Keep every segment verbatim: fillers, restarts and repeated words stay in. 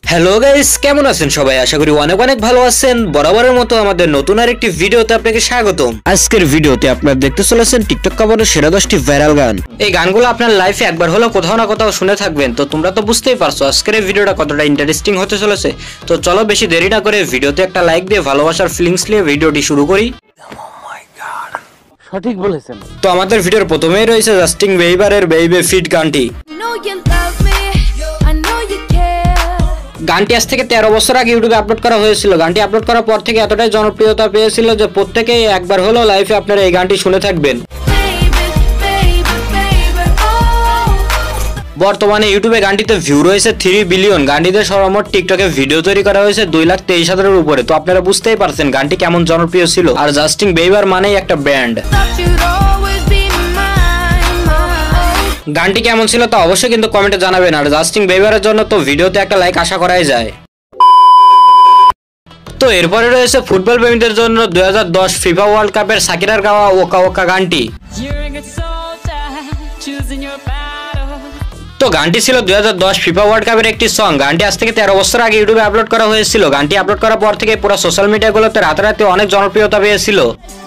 Hello guys, কেমন আছেন সবাই? আশা করি অনেক অনেক ভালো আছেন। বরাবরের মতো আমাদের নতুন আরেকটি ভিডিওতে আপনাকে স্বাগতম। আজকের ভিডিওতে আপনারা দেখতে চলেছেন টিকটক কাভারের সেরা দশটি ভাইরাল গান। এই গানগুলো আপনার লাইফে একবার হলেও কোথাও না কোথাও শুনে থাকবেন। তো তোমরা তো বুঝতেই পারছো আজকের এই ভিডিওটা কতটা ইন্টারেস্টিং হতে চলেছে। তো চলো বেশি দেরি না করে ভিডিওতে একটা লাইক দিয়ে ভালোবাসার ফিলিংস নিয়ে ভিডিওটি শুরু করি। সঠিক বলেছেন। তো আমাদের ভিডিওর প্রথমেই রয়েছে জাস্টিন বিবারের বেইবে ফিট গানটি। গানটি আজ থেকে তেরো বছর আগে ইউটিউবে আপলোড করা হয়েছিল। গানটি আপলোড করার পর থেকে এতটাই জনপ্রিয়তা পেয়েছিল যে প্রত্যেকেই একবার হলেও লাইফে আপনারা এই গানটি শুনে থাকবেন। বর্তমানে ইউটিউবে গানটিতে ভিউ রয়েছে থ্রি বিলিয়ন। গানটিতে সর্বমোট টিকটকে ভিডিও তৈরি করা হয়েছে দুই লাখ তেইশ হাজারের উপরে। তো আপনারা বুঝতেই পারছেন গানটি কেমন জনপ্রিয় ছিল। আর জাস্টিন বিবার মানেই একটা ব্র্যান্ড। গানটি কেমন ছিল তা অবশ্যই কিন্তু কমেন্টে জানাবেন। আর জাস্টিন বিবারের জন্য তো ভিডিওতে একটা লাইক আশা করাই যায়। তো এরপরে রয়েছে ফুটবল প্রেমীদের জন্য দুই হাজার দশ ফিফা ওয়ার্ল্ড কাপের শাকিরার গাওয়া ওয়াকা ওয়াকা গানটি। তো গানটি ছিল দুই হাজার দশ ফিফা ওয়ার্ল্ড কাপের একটি সং। গানটি আজ থেকে তেরো বছর আগে ইউটিউবে আপলোড করা হয়েছিল। গানটি আপলোড করার পর থেকে পুরো সোশ্যাল মিডিয়াগুলোতে রাতারাতি অনেক জনপ্রিয়তা পেয়েছিল।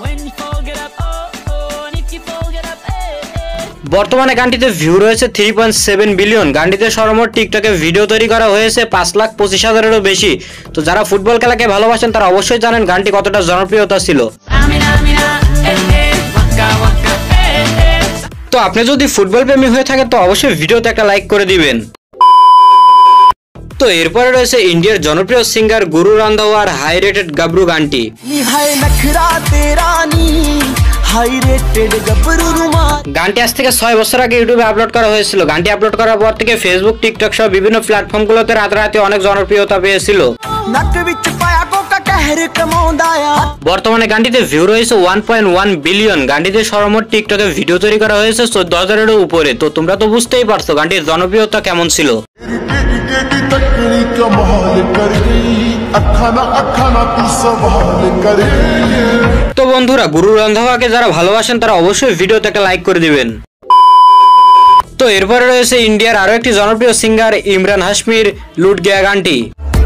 বর্তমানে গানটিতে ভিউ রয়েছে থ্রি পয়েন্ট সেভেন বিলিয়ন। গানটিতে সর্বমোট টিকটকে ভিডিও তৈরি করা হয়েছে পাঁচ লাখ পঁচিশ হাজারেরও বেশি। তো যারা ফুটবল খেলাকে ভালোবাসেন তারা অবশ্যই জানেন গানটি কতটা জনপ্রিয়তা ছিল। তো আপনি যদি ফুটবল প্রেমী হয়ে থাকেন তো অবশ্যই ভিডিওতে একটা লাইক করে দিবেন। তো এরপরে রয়েছে ইন্ডিয়ার জনপ্রিয় সিঙ্গার গুরু রান্ধাওয়ার হাই রেটেড গাবরু গানটি। গানটি আজ থেকে ছয় বছর আগে ইউটিউবে আপলোড করা হয়েছিল। গানটি আপলোড করার পর থেকে ফেসবুক, টিকটক সহ বিভিন্ন প্ল্যাটফর্মগুলোতে রাতারাতি অনেক জনপ্রিয়তা পেয়েছিল। বর্তমানে গানটিতে ভিউ রয়েছে ওয়ান পয়েন্ট ওয়ান বিলিয়ন। গানটিতে সর্বমোট টিকটকে ভিডিও তৈরি করা হয়েছে চোদ্দ হাজারেরও উপরে। তো তোমরা তো বুঝতেই পারছো গানটির জনপ্রিয়তা কেমন ছিল। তো বন্ধুরা, গুরু রান্ধাওয়াকে যারা ভালোবাসেন তারা অবশ্যই ভিডিওতে একটা লাইক করে দিবেন। তো এরপরে রয়েছে ইন্ডিয়ার আরো একটি জনপ্রিয় সিঙ্গার ইমরান হাশমির লুট গায়ে গানটি।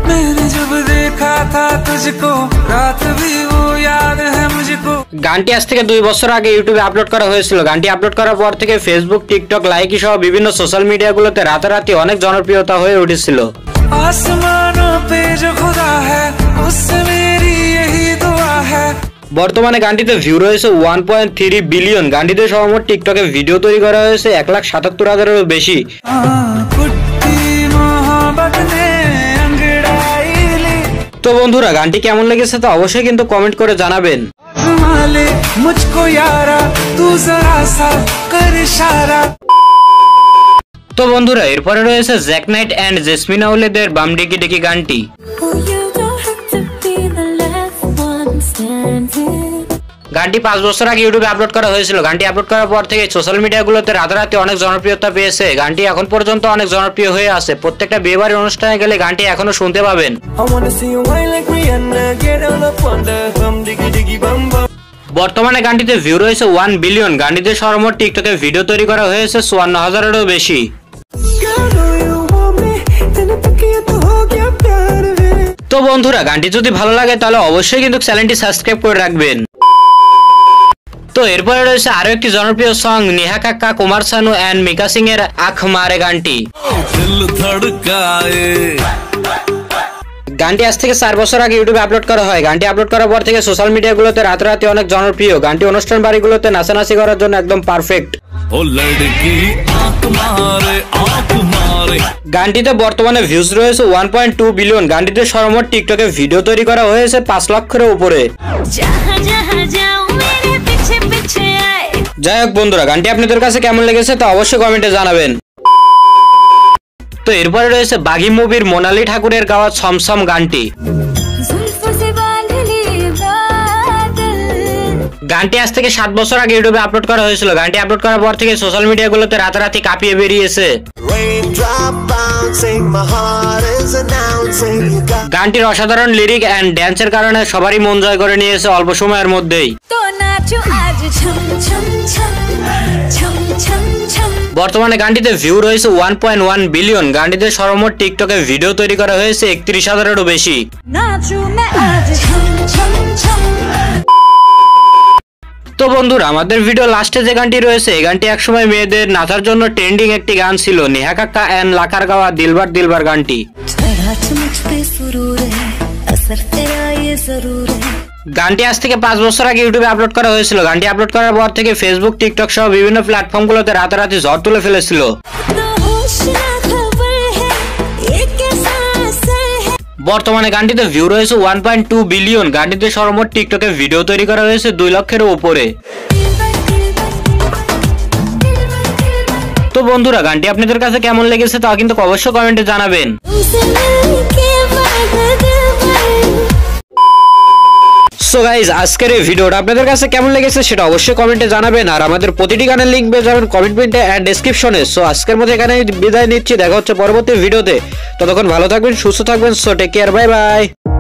গানটি আজ থেকে দুই বছর আগে ইউটিউবে আপলোড করা হয়েছিল। গানটি আপলোড করার পর থেকে ফেসবুক, টিকটক, লাইকি সহ বিভিন্ন সোশ্যাল মিডিয়াগুলোতে রাতারাতি অনেক জনপ্রিয়তা হয়ে উঠেছিল। বর্তমানে গানটিতে ভিউ রয়েছে ওয়ান পয়েন্ট থ্রি বিলিয়ন। গানটিতে সর্বমোট টিকটকে ভিডিও তৈরি করা হয়েছে এক লাখ সাতাত্তর হাজারেরও বেশি। তো বন্ধুরা, গানটি কেমন লেগেছে তা অবশ্যই কিন্তু কমেন্ট করে জানাবেন। তো বন্ধুরা, এরপরে রয়েছে জ্যাক নাইট অ্যান্ড জেসমিন আউলেদের বাম ডিকি ডিকি গানটি। গানটি পাঁচ বছর আগে ইউটিউবে আপলোড করা হয়েছিল। গানটি আপলোড করার পর থেকে সোশ্যাল মিডিয়াগুলোতে রাতারাতি অনেক জনপ্রিয়তা পেয়েছে। গানটি এখন পর্যন্ত অনেক জনপ্রিয় হয়ে আছে। প্রত্যেকটা বিয়েবাড়ির অনুষ্ঠানে গেলে গানটি এখনো শুনতে পাবেন। বর্তমানে গানটিতে ভিউ রয়েছে ওয়ান বিলিয়ন। গানটিতে সর্বমোট টিকটকে ভিডিও তৈরি করা হয়েছে চুয়ান্ন হাজারেরও বেশি। তো বন্ধুরা, গানটি যদি ভালো লাগে তাহলে অবশ্যই কিন্তু চ্যানেলটি সাবস্ক্রাইব করে রাখবেন। তো এরপরে রয়েছে আরো একটি জনপ্রিয় সং নেহা কাক্কা, কুমার শানু এন্ড মিকা সিং এর আঁখ মারে গানটি। গানটি আজ থেকে চার বছর আগে ইউটিউবে আপলোড করা হয়। গানটি আপলোড করার পর থেকে সোশ্যাল মিডিয়াগুলোতে রাতারাতি অনেক জনপ্রিয়। গানটি অনুষ্ঠান বাড়িগুলোতে নাচানাচি করার জন্য একদম পারফেক্ট। গানটিতে বর্তমানে ভিউজ রয়েছে ওয়ান পয়েন্ট টু বিলিয়ন। গানটিতে সর্বমোট টিকটকে ভিডিও তৈরি করা হয়েছে পাঁচ লক্ষের উপরে। যাই হোক বন্ধুরা, গানটি আপনাদের কাছে কেমন লেগেছে তা অবশ্যই কমেন্টে জানাবেন। তো এরপরে রয়েছে বাঘি মুভির মোনালি ঠাকুরের গাওয়া ছম ছম গানটি। গানটি আজ থেকে সাত বছর আগে ইউটিউবে আপলোড করা হয়েছিল। গানটি আপলোড করার পর থেকে সোশ্যাল মিডিয়াগুলোতে রাতারাতি কাঁপিয়ে বেরিয়েছে। গানটির অসাধারণ লিরিক এন্ড ড্যান্সের কারণে সবারই মন জয় করে নিয়েছে অল্প সময়ের মধ্যেই। বর্তমানে গানটিতে ভিউ রয়েছে ওয়ান পয়েন্ট ওয়ান বিলিয়ন। গানটিতে সর্বমোট টিকটকে ভিডিও তৈরি করা হয়েছে একত্রিশ হাজারেরও বেশি। তো বন্ধুরা, আমাদের ভিডিও লাস্টে যে গানটি রয়েছে এই গানটি একসময় মেয়েদের নাচার জন্য ট্রেন্ডিং একটি গান ছিল, নেহা কাক্কা এন্ড লাকার গাওয়া দিলবার দিলবার গানটি। গানটি আজ থেকে পাঁচ বছর আগে ইউটিউবে আপলোড করা হয়েছিল। গানটি আপলোড করার পর থেকে ফেসবুক, টিকটক সহ বিভিন্ন প্ল্যাটফর্মগুলোতে রাতারাতি ঝড় তুলে ফেলেছিল। বর্তমানে গানটিতে ভিউ রয়েছে ওয়ান পয়েন্ট টু বিলিয়ন। গানটিতে সর্বমোট টিকটকে ভিডিও তৈরি করা হয়েছে দুই লক্ষের উপরে। তো বন্ধুরা, গানটি আপনাদের কাছে কেমন লেগেছে তা কিন্তু অবশ্যই কমেন্টে জানাবেন। সো গাইজ, আজকের এই ভিডিওটা আপনাদের কাছে কেমন লেগেছে সেটা অবশ্যই কমেন্টে জানাবেন। আর আমাদের প্রতিটি গানের লিঙ্ক পেয়ে যাবেন কমেন্টে এন্ড ডেসক্রিপশনে। সো আজকের মধ্যে এখানে বিদায় নিচ্ছি, দেখা হচ্ছে পরবর্তী ভিডিওতে। ততক্ষণ ভালো থাকবেন, সুস্থ থাকবেন। So take care, bye by.